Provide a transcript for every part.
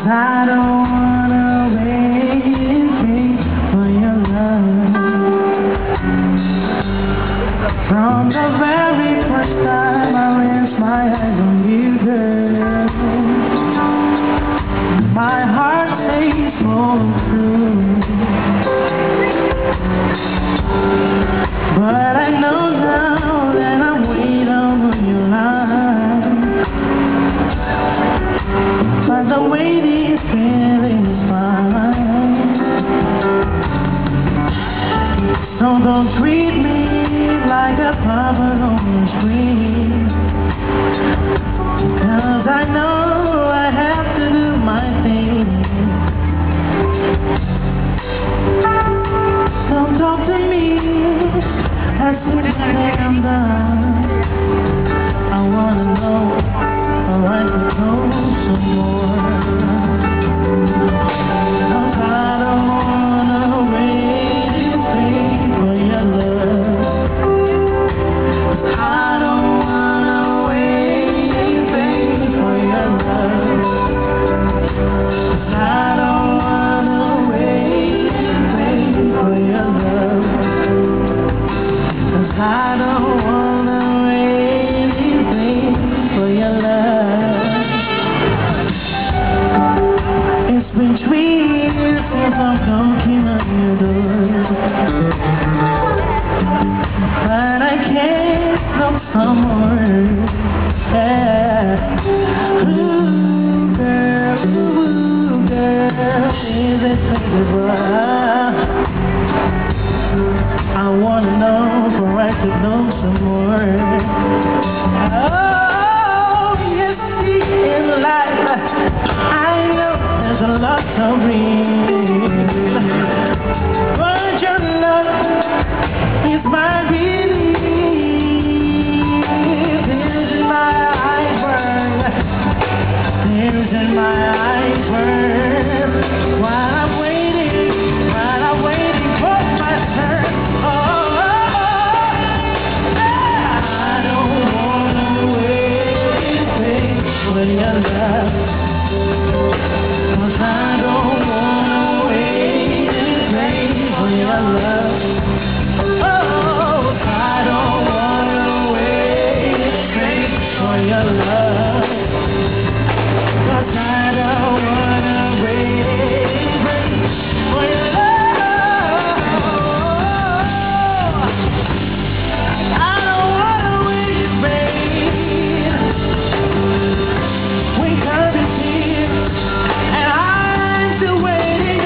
I don't wanna wait for your love. From the very first time I raised my eyes on you, girl, my heart stays so true. But I know now that I'm way down on your line. But the wait is feeling fine. So don't treat me like a puppet on the screen, 'cause I know I have to do my thing. Don't talk to me as soon as I'm done. I wanna know, or I could know some more. 'Cause I don't wanna wait for your love. I don't wanna wait for your love. I don't wanna wait for your love. 'Cause I don't wanna wait for your love. It's been 3 years since I'm knocking on your door, but I can't look for more. Yeah. Ooh, girl, is it possible? I wanna know for I could know some more. Oh, yes, in life I know there's a lot to read, but your love is my belief. Tears in my eyes burn, tears in my eyes burn, while I'm waiting for my turn. Oh, I don't wanna wait for your love. 'Cause I don't wanna wait for your love. Oh, I don't wanna wait for your love. 'Cause I don't wanna wait for your love. I don't wanna wait. We come to see, and I'm still waiting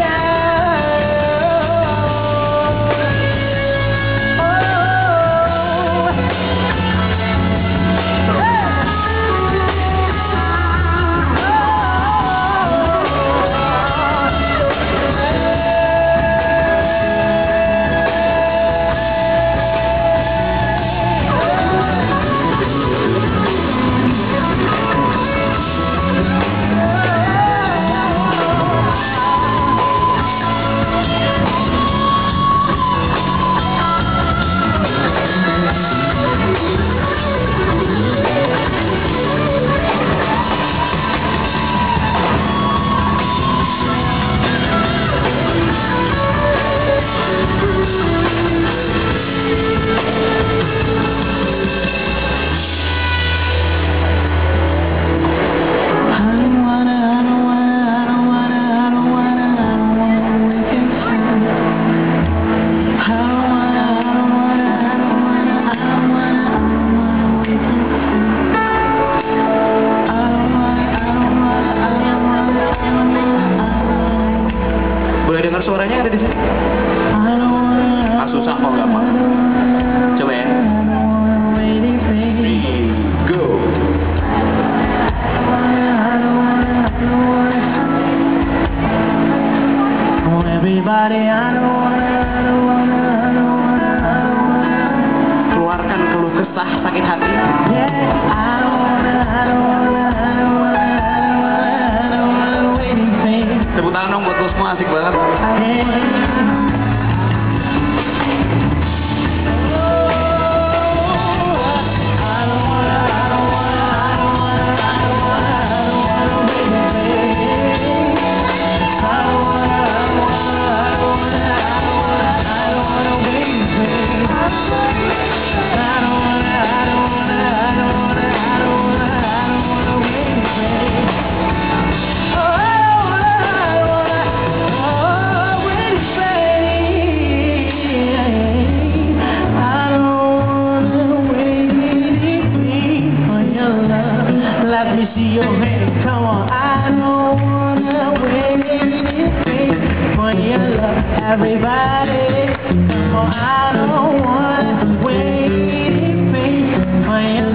suaranya ada di sini. Ah, susah mau nggak mau. Coba ya. Go. Keluarkan keluh kesah sakit hati. Tepuk tangan dong buat lo semua, asik banget. Everybody, oh, I don't want to wait for you.